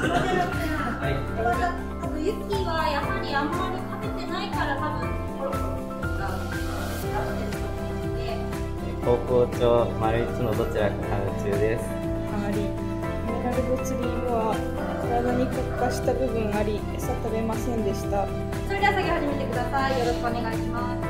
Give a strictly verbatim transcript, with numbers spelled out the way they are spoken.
はい。これは多分ユキはやはりあんまり食べてないから多分コロコロが後でと思うので。 高校長丸一のどちらか探中です。 あり、エメラルドツリームは体に特化した部分あり、餌食べませんでした。 それでは作業始めてください。よろしくお願いします。